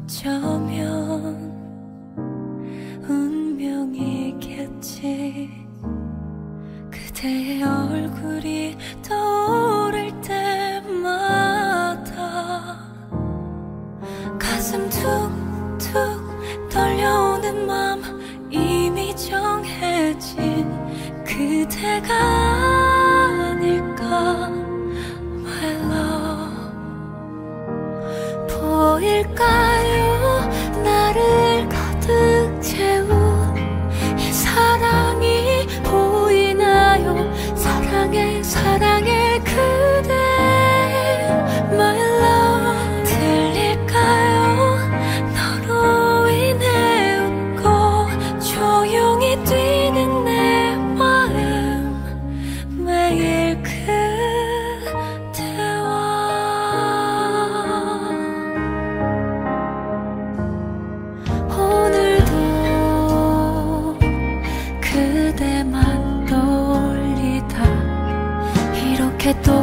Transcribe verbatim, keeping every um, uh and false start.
어쩌면 운명이겠지. 그대의 얼굴이 떠오를 때마다 가슴 툭툭 떨려오는 맘 이미 정해진 그대가 아닐까 My love. 보일까요 나를 가득 채운 이 사랑이 보이나요 사랑해 사랑해 그대 My love. 들릴까요 너로 인해 웃고 조용히 뛰는 내 마음 매일 그대와 오늘도 그대만 떠올리다 이렇게 또